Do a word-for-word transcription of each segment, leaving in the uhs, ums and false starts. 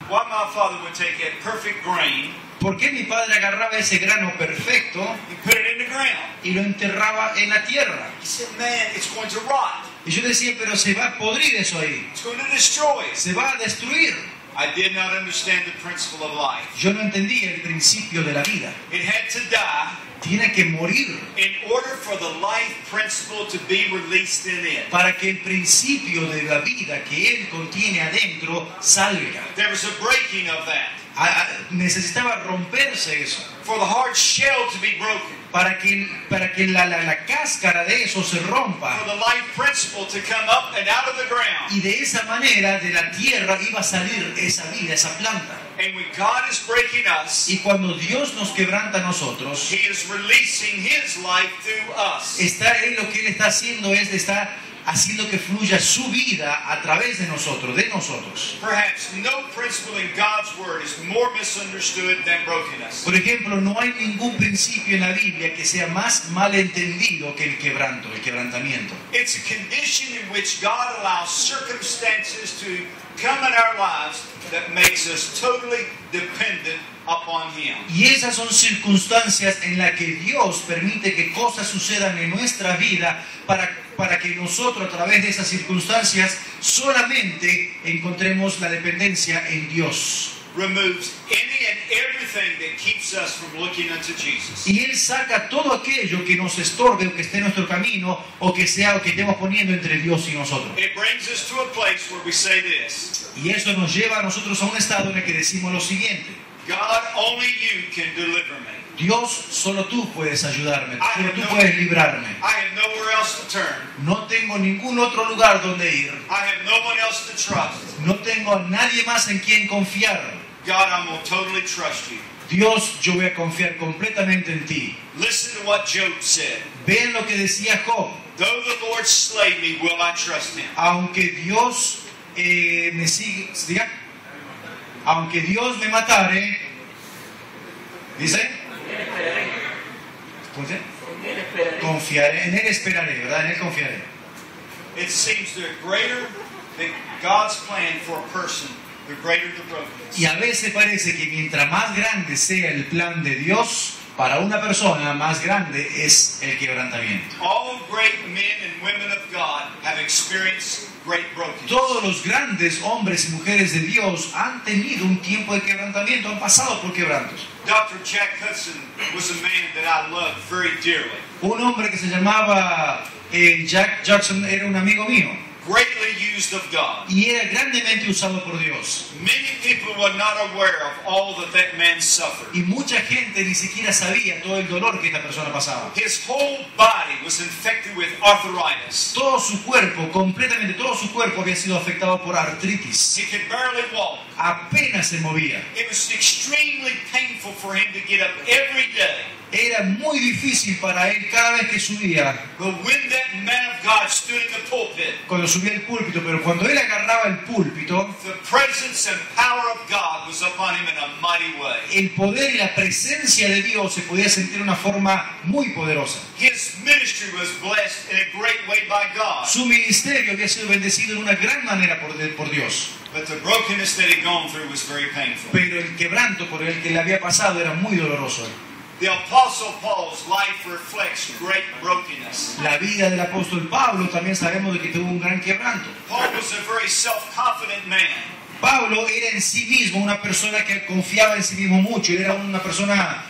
why my father would take a perfect grain ¿Por qué mi padre agarraba ese grano perfecto and put it in the ground? y lo enterraba en la tierra? He said, man, it's going to rot. Y yo decía, pero se va a podrir eso ahí, It's going to destroy it. se va a destruir. I did not understand the principle of life. Yo no entendía el principio de la vida. It had to die Tiene que morir in order for the life principle to be released in it. para que el principio de la vida que él contiene adentro salga. There was a breaking of that. A- a- necesitaba romperse eso For the hard shell to be broken. para que, para que la, la, la cáscara de eso se For rompa, the life principle to come up and out of the ground. y de esa manera de la tierra iba a salir esa vida, esa planta. And when God is breaking us, Y cuando Dios nos quebranta a nosotros, He is releasing His life through us. está él, lo que él está haciendo es está haciendo que fluya su vida a través de nosotros, de nosotros. Perhaps no principle in God's Word is more misunderstood than brokenness. Por ejemplo, no hay ningún principio en la Biblia que sea más malentendido que el quebranto, el quebrantamiento. It's a condition in which God allows circumstances to come in our lives that makes us totally dependent upon Him. Y esas son circunstancias en las que Dios permite que cosas sucedan en nuestra vida para, para que nosotros a través de esas circunstancias solamente encontremos la dependencia en Dios. Removes any and everything that keeps us from looking unto Jesus. Y Él saca todo aquello que nos estorbe o que esté en nuestro camino o que sea o que estemos poniendo entre Dios y nosotros. It brings us to a place where we say this: Y eso nos lleva a nosotros a un estado en el que decimos lo siguiente: God, only you can deliver me. Dios, solo tú puedes ayudarme, I solo have tú no- puedes librarme. I have nowhere else to turn. No tengo ningún otro lugar donde ir. I have no one else to trust. No tengo a nadie más en quien confiar. God, I'm going to totally trust you. Dios, yo voy a confiar completamente en ti. Listen to what Job said. Vean lo que decía Job. Though the Lord slay me, will I trust Him? Aunque Dios eh, me siga, diga, aunque Dios me matare, dice, ¿cómo dice? Confiaré, en Él esperaré, ¿verdad? En Él confiaré. It seems the greater the God's plan for a person, the greater the brokenness. Y a veces parece que mientras más grande sea el plan de Dios, para una persona más grande es el quebrantamiento. All great men and women of God have experienced great brokenness. Todos los grandes hombres y mujeres de Dios han tenido un tiempo de quebrantamiento, han pasado por quebrantos. Doctor Jack Hudson was a man that I loved very dearly. Un hombre que se llamaba eh, Jack Jackson era un amigo mío Greatly used of God. y era grandemente usado por Dios. Many people were not aware of all that that man suffered. Y mucha gente ni siquiera sabía todo el dolor que esta persona pasaba. His whole body was infected with arthritis. Todo su cuerpo, completamente todo su cuerpo había sido afectado por artritis. He could barely walk. Apenas se movía. It was extremely painful for him to get up every day. Era muy difícil para él cada vez que subía, But when that man of God stood in the pulpit, cuando subía el púlpito, pero cuando él agarraba el púlpito, the presence and power of God was upon him in a mighty way. el poder y la presencia de Dios se podía sentir de una forma muy poderosa. His ministry was blessed in a great way by God. Su ministerio había sido bendecido de una gran manera por, por Dios. But the brokenness that he'd gone through was very painful. Pero el quebranto por el que le había pasado era muy doloroso. The Apostle Paul's life reflects great brokenness. La vida del apóstol Pablo también sabemos de que tuvo un gran quebranto. Paul was a very self-confident man. Pablo era en sí mismo una persona que confiaba en sí mismo mucho. Era una persona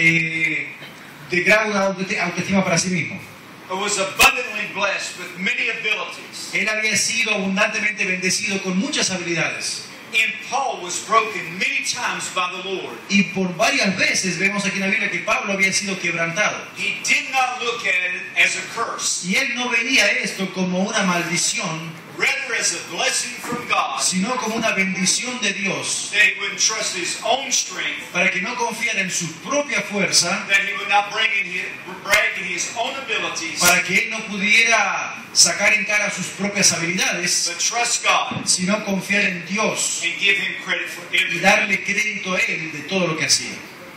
eh, de gran auto- autoestima para sí mismo. He was abundantly blessed with many abilities. Él había sido abundantemente bendecido con muchas habilidades. And Paul was broken many times by the Lord. Y por varias veces vemos aquí en la Biblia que Pablo había sido quebrantado. He did not look at it as a curse, Y él no veía esto como una maldición, rather as a blessing from God, sino como una bendición de Dios, that he wouldn't trust his own strength, para que no confiara en su propia fuerza, that he would not bring in his, brag in his own abilities, para que él no pudiera sacar en cara sus propias habilidades, but trust God sino confiar en Dios and give him credit for y everything. darle crédito a él de todo lo que hacía.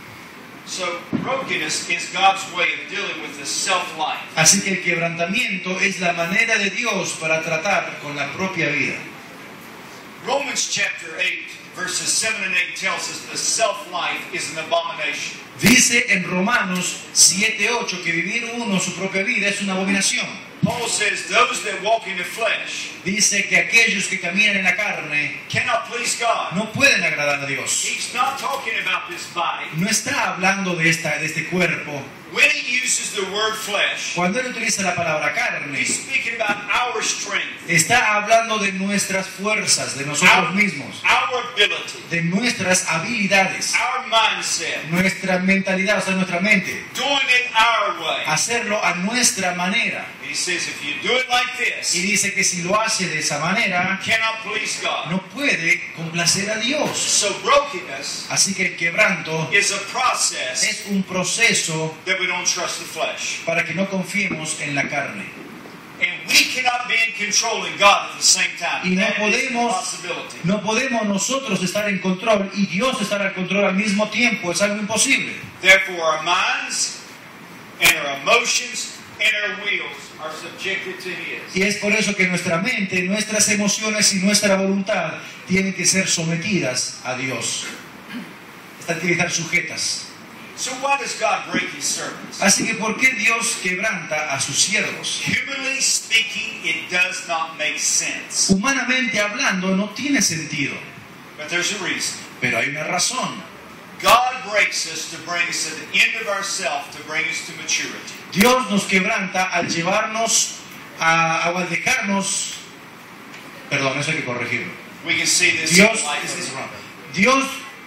So brokenness is God's way of dealing with the self-life. Así que el quebrantamiento es la manera de Dios para tratar con la propia vida. Romans chapter eight, verses seven and eight tells us the self-life is an abomination. Dice en Romanos siete ocho que vivir uno su propia vida es una abominación. Paul says those that walk in the flesh Dice que aquellos que caminan en la carne cannot please God. no pueden agradar a Dios. He's not talking about this body. No está hablando de, esta, de este cuerpo. When he uses the word flesh, Cuando él utiliza la palabra carne, he's speaking about our strength, está hablando de nuestras fuerzas, de nosotros mismos, our ability, de nuestras habilidades, our mindset, nuestra mentalidad, o sea, nuestra mente. doing it our way. Hacerlo a nuestra manera. He says if you do it like Y this, dice que si lo hace de esa manera, you cannot please God. no puede complacer a Dios. So brokenness Así que el quebranto is a process es un proceso that we don't trust the flesh. para que no confiemos en la carne. And we cannot be in control and God at the same time. Y no That is the podemos, possibility. no podemos nosotros estar en control y Dios estar al control al mismo tiempo. Es algo imposible. Therefore, our minds and our emotions and our wills are subjected to His. Y es por eso que nuestra mente, nuestras emociones y nuestra voluntad tienen que ser sometidas a Dios. Están que estar sujetas. So why does God break His servants? Así que ¿por qué Dios quebranta a sus siervos? Humanly speaking, it does not make sense. Humanamente hablando no tiene sentido, But there's a reason. pero hay una razón. God breaks us to bring us to the end of ourselves, to bring us to maturity. Dios nos quebranta al llevarnos a, o al dejarnos, perdón, eso hay que corregirlo. We can see this Dios, in the life this of is the wrong. Dios,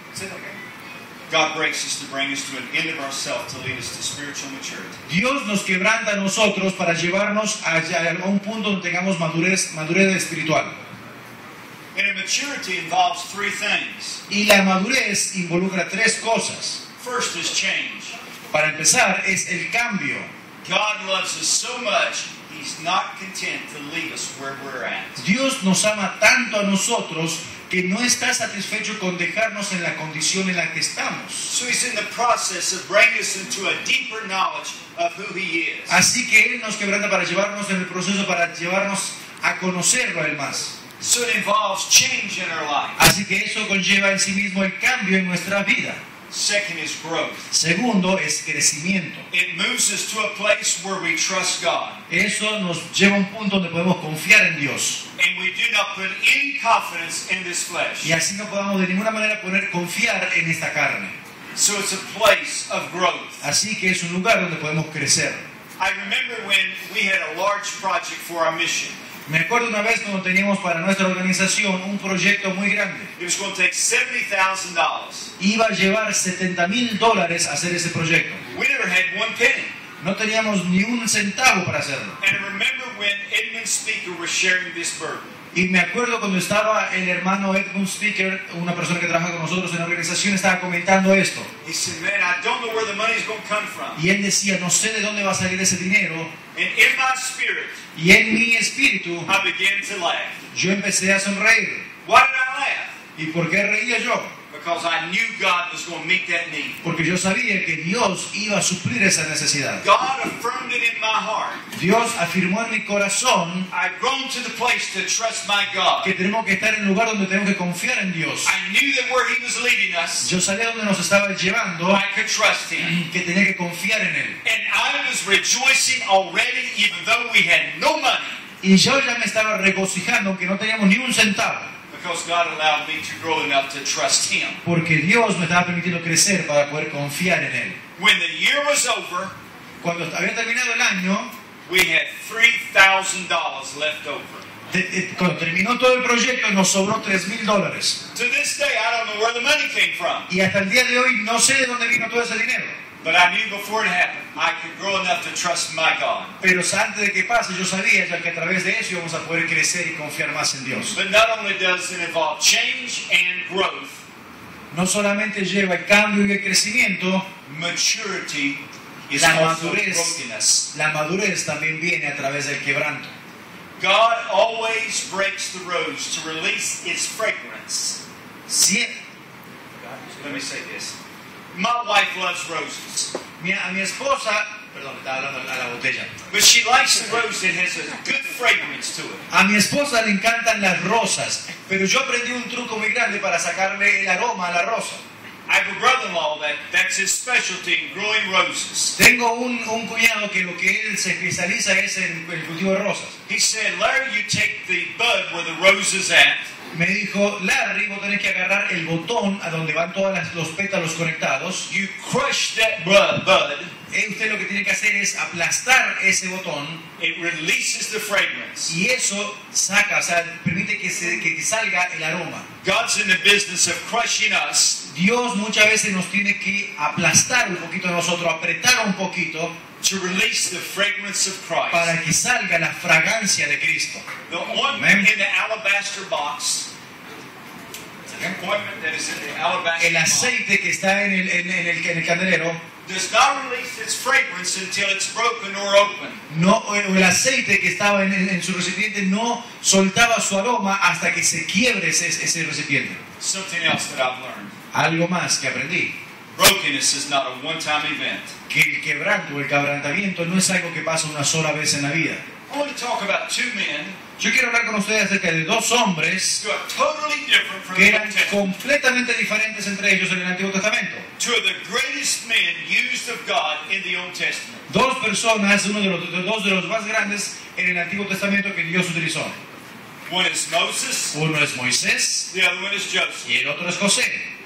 God breaks us to bring us to an end of ourselves, to lead us to spiritual maturity. Dios nos quebranta a nosotros para llevarnos a, a un punto donde tengamos madurez, madurez espiritual. And maturity involves three things. Y la madurez involucra tres cosas. First is change. Para empezar, es el cambio. God loves us so much, He's not content to leave us where we're at. Dios nos ama tanto a nosotros que no está satisfecho con dejarnos en la condición en la que estamos. So He's in the process of bringing us into a deeper knowledge of who He is. Así que Él nos quebranta para llevarnos en el proceso, para llevarnos a conocerlo a Él más. So it involves change in our life. Así que eso conlleva en sí mismo el cambio en nuestra vida. Second is growth. Segundo es crecimiento. It moves us to a place where we trust God. Eso nos lleva a un punto donde podemos confiar en Dios. And we do not put any confidence in this flesh. Y así no podamos de ninguna manera poner confiar en esta carne. So it's a place of growth. Así que es un lugar donde podemos crecer. I remember when we had a large project for our mission. Me acuerdo una vez cuando teníamos para nuestra organización un proyecto muy grande. It was going to take seventy thousand dollars. Iba a llevar setenta mil dólares a hacer ese proyecto. We never had one penny. No teníamos ni un centavo para hacerlo. And I remember when Edmund Speaker was sharing this burden. Y me acuerdo cuando estaba el hermano Edmund Speaker, una persona que trabaja con nosotros en la organización, estaba comentando esto. He said, man, I don't know where the money's going to come from. Y él decía, no sé de dónde va a salir ese dinero. And in my spirit, Y en mi espíritu, I began to laugh. yo empecé a sonreír. Why did I laugh? ¿Y por qué reía yo? Because I knew God was going to meet that need. Porque yo sabía que Dios iba a suplir esa necesidad. God affirmed it in my heart. Dios afirmó en mi corazón I've grown to the place to trust my God. que tenemos que estar en el lugar donde tenemos que confiar en Dios. I knew that where He was leading us, Yo sabía dónde nos estaba llevando, I could trust Him. que tenía que confiar en Él. And I was rejoicing already, even though we had no money, Y yo ya me estaba regocijando, aunque no teníamos ni un centavo. because God allowed me to grow enough to trust Him. Porque Dios me estaba permitiendo crecer para poder confiar en Él. When the year was over, Cuando había terminado el año, we had three thousand dollars left over. te- te- cuando terminó todo el proyecto, nos sobró tres mil dólares. To this day, I don't know where the money came from. Y hasta el día de hoy no sé de dónde vino todo ese dinero. But I knew before it happened, I could grow enough to trust my God. Pero antes de que pase, yo sabía ya que a través de eso íbamos a poder crecer y confiar más en Dios. But not only does it involve change and growth, No solamente lleva el cambio y el crecimiento, maturity is La also madurez. brokenness. la madurez también viene a través del quebranto. God always breaks the rose to release its fragrance. Sie- Let me say this. My wife loves roses. mi, a mi esposa Perdón, estaba hablando a la botella. But she likes the rose that has a good fragrance to it. A mi esposa le encantan las rosas, pero yo aprendí un truco muy grande para sacarle el aroma a la rosa. I have a brother-in-law that that's his specialty in growing roses. Tengo un, un cuñado que lo que él se especializa es en el cultivo de rosas. He said, Larry, you take the bud where the rose is at, Me dijo, Larry, vos tenés que agarrar el botón a donde van todos las- los pétalos conectados. you crush that bud, bud, Eh, usted lo que tiene que hacer es aplastar ese botón it releases the fragrance. y eso saca, o sea, permite que, se, que, que salga el aroma. God's in the business of crushing us Dios muchas veces nos tiene que aplastar un poquito a nosotros, apretar un poquito to release the fragrance of Christ. para que salga la fragancia de Cristo. The ointment Amen. in the alabaster box, the ointment that is in the alabaster El box, aceite que está en el, en, en el, en el candelero, does not release its fragrance until it's broken or open. no, o el aceite que estaba en, en- en su recipiente no soltaba su aroma hasta que se quiebre ese, ese recipiente. Something else that I've learned. Algo más que aprendí, Brokenness is not a one-time event. que el quebranto, el quebrantamiento no es algo que pasa una sola vez en la vida. I want to talk about two men Yo quiero hablar con ustedes acerca de dos hombres who are totally different from que the eran Old Testament. completamente diferentes entre ellos en el Antiguo Testamento. Two of the greatest men used of God in the Old Testament. Dos personas, uno de los de- dos de los más grandes en el Antiguo Testamento que Dios utilizó. One is Moses, Uno es Moisés the other one is Joseph. y el otro es José.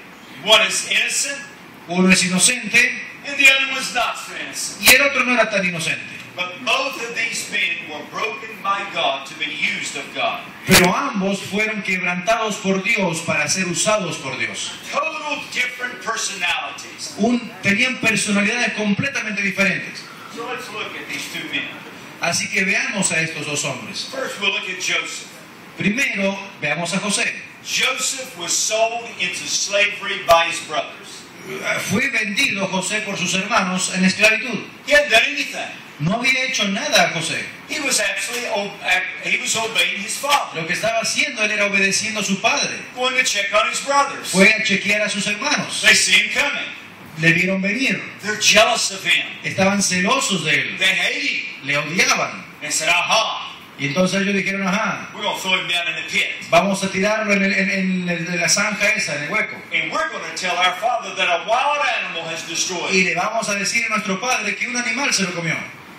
One is innocent, Uno es inocente and the other one's not so innocent. y el otro no era tan inocente. But both of these men were broken by God to be used of God. Pero ambos fueron quebrantados por Dios para ser usados por Dios. Total different personalities. Un, tenían personalidades completamente diferentes. So let's look at these two men. Así que veamos a estos dos hombres. First, we'll look at Joseph. Primero, veamos a José. Joseph was sold into slavery by his brothers. Fue vendido José por sus hermanos en esclavitud. He hadn't done anything. No había hecho nada José. He was actually o- he was obeying his father, Lo que estaba haciendo él era obedeciendo a su padre. going to check on his brothers. Fue a chequear a sus hermanos. They see him coming. Le vieron venir. They're jealous of him. Estaban celosos de él. They hate him. Le odiaban. They said, "Aha, Y entonces ellos dijeron, ajá, we're going to throw him down in the pit, vamos a tirarlo en, el- en- en el- en la zanja esa, en el hueco. and we're going to tell our father that a wild animal has destroyed Y him." le vamos a decir a nuestro padre que un animal se lo comió.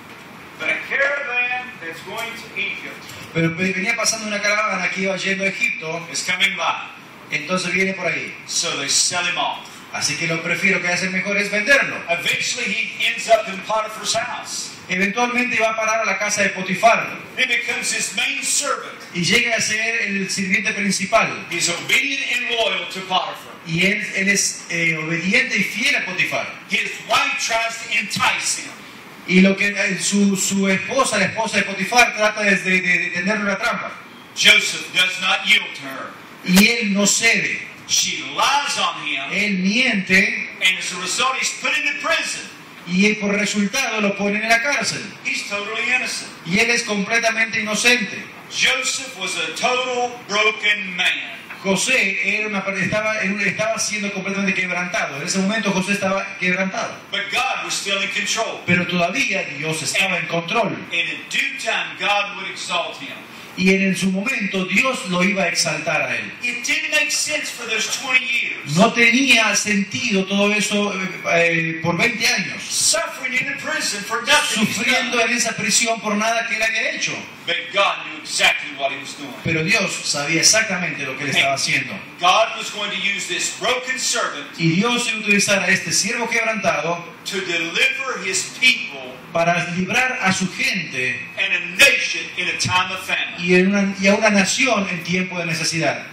But a caravan that's going to Egypt Pero venía pasando una caravana que iba yendo a Egipto, is coming by, entonces viene por ahí. so they sell him off. Así que lo prefiero que hacen mejor es venderlo. Eventually, he ends up in Potiphar's house. Eventualmente va a parar a la casa de Potifar He becomes his main servant. y llega a ser el sirviente principal. He's obedient and loyal to Potiphar. Y él, él es eh, obediente y fiel a Potifar. His wife tries to entice him. Y lo que eh, su, su esposa, la esposa de Potifar, trata de, de, de tenderle una trampa. Joseph does not yield to her. Y él no cede. She lies on him, Él miente and as a result, he's put into prison. y por resultado lo ponen en la cárcel. He's totally innocent. Y él es completamente inocente. Joseph was a total broken man. José era una, estaba, estaba siendo completamente quebrantado. En ese momento José estaba quebrantado. But God was still in control. Pero todavía Dios estaba en control. And in due time, God would exalt him. Y en, en su momento Dios lo iba a exaltar a él. It didn't make sense for those twenty years. No tenía sentido todo eso eh, por veinte años. Suffering in a prison for nothing he's Sufriendo done. en esa prisión por nada que él había hecho. But God knew exactly what he was doing. Pero Dios sabía exactamente lo que él estaba haciendo. God was going to use this broken servant Y Dios iba a utilizar a este siervo quebrantado to deliver his people para librar a su gente and a nation in a time of famine. y, en una, y a una nación en tiempo de necesidad.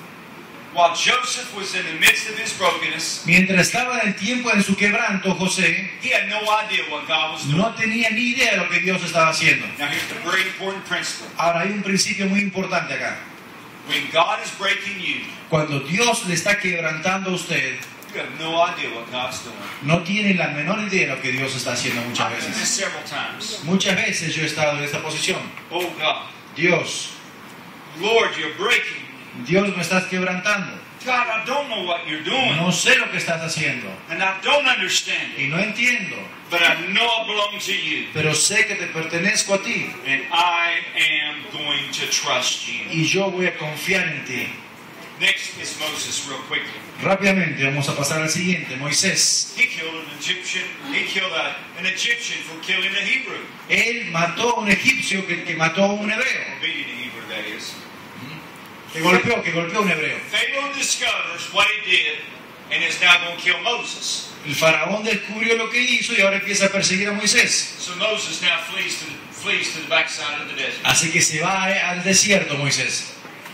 While Joseph was in the midst of his brokenness, Mientras estaba en el tiempo de su quebranto, José he had no idea what God was doing. no tenía ni idea de lo que Dios estaba haciendo. Now here's the very important principle. Ahora hay un principio muy importante acá. When God is breaking you, Cuando Dios le está quebrantando a usted, you have no idea what God's doing. no tiene la menor idea de lo que Dios está haciendo muchas I've done this veces. several times. Muchas veces yo he estado en esta posición. Oh God, Dios, Lord, you're breaking me. Dios me estás quebrantando. God, I don't know what you're doing. No sé lo que estás haciendo And I don't understand y it. no entiendo, But I know I belong to you. pero sé que te pertenezco a ti And I am going to trust you. y yo voy a confiar en ti. Next is Moses, real quickly. Rápidamente vamos a pasar al siguiente, Moisés. He killed an Egyptian. He killed a, an Egyptian for killing a Hebrew. Él mató a un egipcio que, que mató a un hebreo, Obedient Hebrew, that is. que golpeó, que golpeó a un hebreo. Pharaoh discovers what he did and is now going to kill Moses. El faraón descubrió lo que hizo y ahora empieza a perseguir a Moisés. So Moses now flees to the, flees to the backside of the desert. Así que se va al desierto Moisés.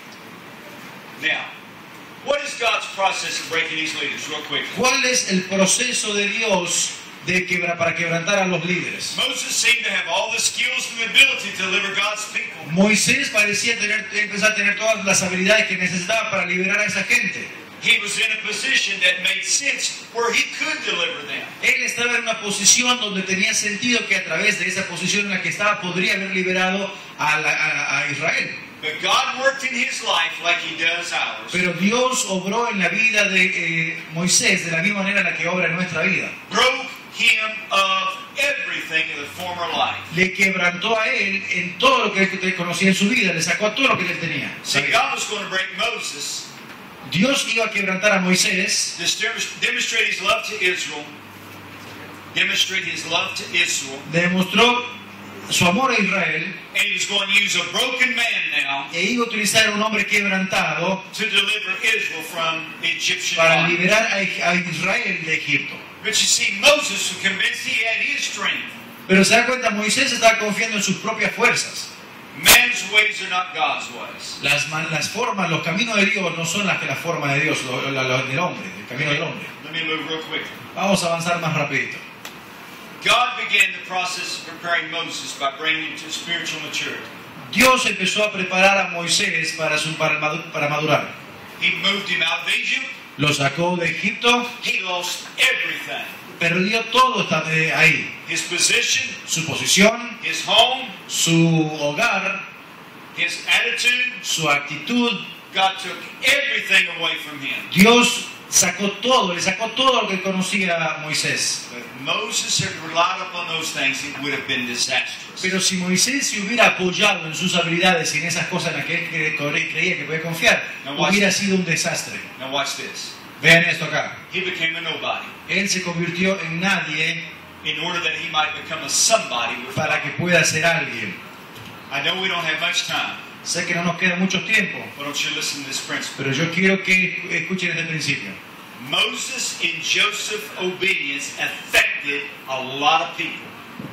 Now, what is God's process of breaking these leaders, real quick? ¿Cuál es el proceso de Dios de quebra, para quebrantar a los líderes? Moses seemed to have all the skills and the ability to deliver God's people. Moisés parecía tener, empezar a tener todas las habilidades que necesitaba para liberar a esa gente. He was in a position that made sense where he could deliver them. Él estaba en una posición donde tenía sentido que a través de esa posición en la que estaba podría haber liberado a, la, a, a Israel. But God worked in his life like he does ours. Pero Dios obró en la vida de eh, Moisés de la misma manera en la que obra en nuestra vida. Broke him of everything in the former life. Le quebrantó a él en todo lo que él conocía en su vida, le sacó todo lo que él tenía. See, God was going to break Moses Dios iba a quebrantar a Moisés to demonstrate his love to Israel. Demonstrate his love to Israel. demostró su amor a Israel And he was going to use a broken man now e iba a utilizar a un hombre quebrantado to deliver Israel from the Egyptian para army. liberar a a Israel de Egipto. But you see, Moses was convinced he had his strength. Pero se da cuenta, Moisés estaba confiando en sus propias fuerzas. Man's ways are not God's ways. Las, man- las formas, los caminos de Dios no son las que la forma de Dios, lo- lo- lo del hombre, el camino del hombre. Let me move real quick. Vamos a avanzar más rapidito. God began the process of preparing Moses by bringing him to spiritual maturity. Dios empezó a preparar a Moisés para, su, para, madu- para madurar. He moved him out of Egypt. Lo sacó de Egipto, He lost everything. perdió todo esta- de ahí. His position, Su posición, his home, su hogar, his attitude. su actitud. God took everything away from him. Dios sacó todo, le sacó todo lo que conocía a Moisés. But if Moses had relied upon those things, it would have been disastrous. Pero si Moisés se hubiera apoyado en sus habilidades y en esas cosas en las que él cre- cre- creía que podía confiar, No, watch hubiera this. sido un desastre. Now watch this. Vean esto acá. He became a nobody Él se convirtió en nadie in order that he might become a somebody with para God. que pueda ser alguien. I know we don't have much time, Sé que no nos queda mucho tiempo, but I want you to listen to this principle. pero yo quiero que escuchen este principio. Moses and Joseph's obedience affected a lot of people.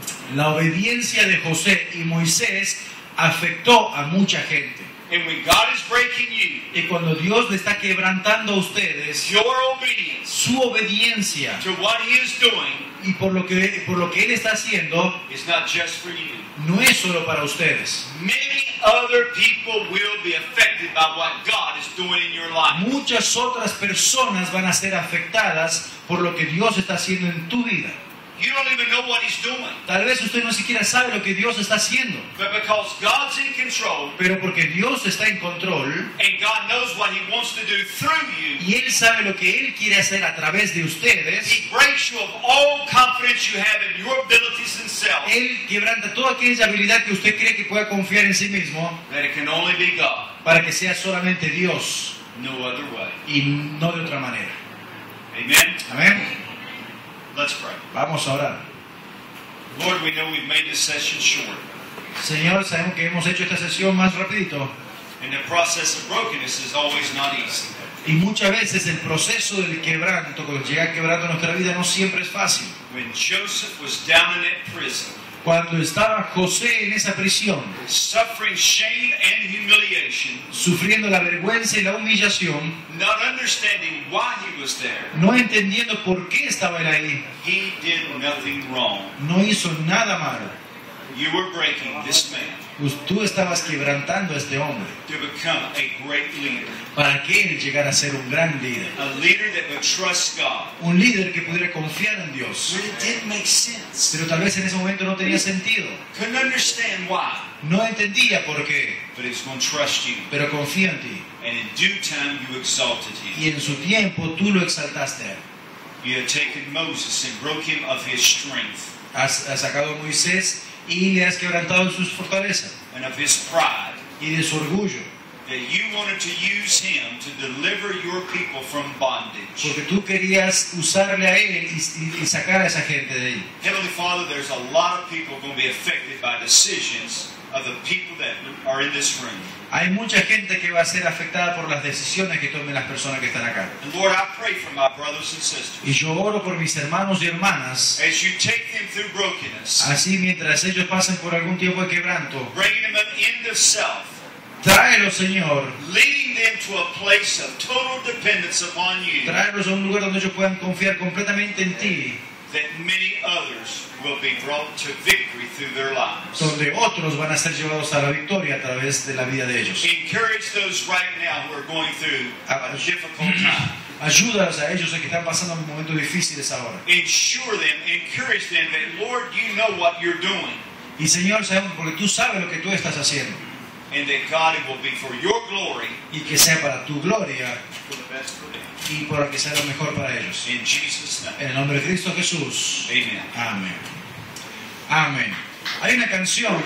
La obediencia de José y Moisés afectó a mucha gente. And when God is breaking you, Y cuando Dios le está quebrantando a ustedes, your obedience su obediencia to what he is doing y por lo que, por lo que Él está haciendo, is not just for you. no es solo para ustedes. Many other people will be affected by what God is doing in your life. Muchas otras personas van a ser afectadas por lo que Dios está haciendo en tu vida. You don't even know what he's doing. Tal vez usted no siquiera sabe lo que Dios está haciendo, But because God's in control pero porque Dios está en control and God knows what he wants to do through you, y Él sabe lo que Él quiere hacer a través de ustedes, he breaks you of all confidence you have in your abilities and self, Él quebranta toda aquella habilidad que usted cree que pueda confiar en sí mismo that it can only be God, para que sea solamente Dios no other way. y no de otra manera. Amen? Amén. Let's pray. Vamos a orar. Lord, we know we've made this session short. Señor, sabemos que hemos hecho esta sesión más rapidito And the process of brokenness is always not easy. y muchas veces el proceso del quebranto, cuando llega quebranto a nuestra vida, no siempre es fácil. When Joseph was down in that prison, Cuando estaba José en esa prisión, suffering shame and humiliation, sufriendo la vergüenza y la humillación, not understanding why he was there, no entendiendo por qué estaba él ahí, he did nothing wrong. no hizo nada malo. You were breaking this man. Tú estabas quebrantando a este hombre to become a great leader. para que él llegara a ser un gran líder. A leader that would trust God. Un líder que pudiera confiar en Dios. But it didn't make sense. Pero tal vez en ese momento no tenía sentido. Couldn't understand why. No entendía por qué. But he's going to trust you. Pero confía en ti. And in due time you exalted him. Y en su tiempo tú lo exaltaste a él. You had taken Moses and broke him of his strength. Has, has sacado a Moisés y le has quebrantado sus fortalezas And of his pride. y de su orgullo. That you wanted to use him to deliver your people from bondage. Porque tú querías usarle a él y, y sacar a esa gente de ahí. Heavenly Father, there's a lot of people going to be affected by decisions of the people that are in this room. Hay mucha gente que va a ser afectada por las decisiones que tomen las personas que están acá. And Lord, I pray for my brothers and sisters. Y yo oro por mis hermanos y hermanas. As you take them through brokenness. Así mientras ellos pasen por algún tiempo de quebranto. Bringing them up into self. Tráelos, Señor. Leading them to a place of total dependence upon you. Tráelos a un lugar donde ellos puedan confiar completamente en ti. That many others will be brought to victory through their lives. Donde otros van a ser llevados a la victoria a través de la vida de ellos. Encourage those right now who are going through a difficult time. Ayúdalos a ellos que están pasando momentos difíciles ahora. Ensure them, encourage them that, Lord, you know what you're doing. Y Señor, sabemos porque tú sabes lo que tú estás haciendo. And that God, it will be for your glory. Y que sea para tu gloria. For the best for them. Y para que sea lo mejor para ellos. In Jesus' name. En el nombre de Cristo Jesús. Amen. Amén. Amén. Hay una canción.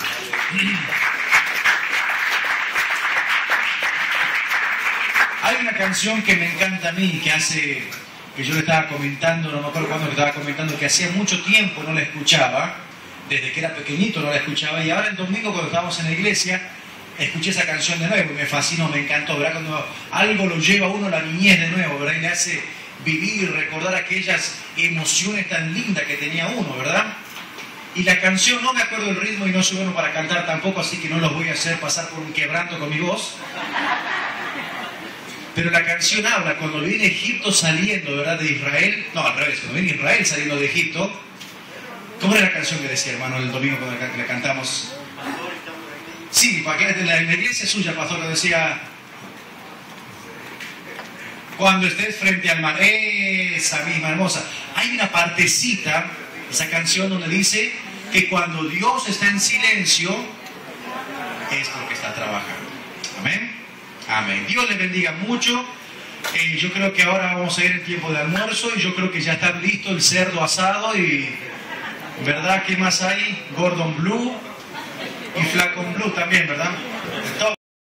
Hay una canción que me encanta a mí, que hace, que yo le estaba comentando, no me acuerdo cuándo le estaba comentando, que hacía mucho tiempo no la escuchaba, desde que era pequeñito no la escuchaba, y ahora el domingo cuando estábamos en la iglesia, escuché esa canción de nuevo y me fascinó, me encantó, ¿verdad? Cuando algo lo lleva a uno a la niñez de nuevo, ¿verdad? Y le hace vivir, recordar aquellas emociones tan lindas que tenía uno, ¿verdad? Y la canción, no me acuerdo el ritmo y no soy bueno para cantar tampoco, así que no los voy a hacer pasar por un quebranto con mi voz. Pero la canción habla cuando viene Egipto saliendo, ¿verdad? De Israel, no, al revés, cuando viene Israel saliendo de Egipto. ¿Cómo era la canción que decía, hermano, el domingo cuando la, la cantamos? Sí, para que en la, en la iglesia suya, pastor, decía, cuando estés frente al mar, esa misma hermosa. Hay una partecita, esa canción donde dice que cuando Dios está en silencio, es porque está trabajando. Amén. Amén. Dios le bendiga mucho. Eh, yo creo que ahora vamos a ir en tiempo de almuerzo y yo creo que ya está listo el cerdo asado y, ¿verdad? ¿Qué más hay? Gordon Blue y Flacon Blue también, ¿verdad?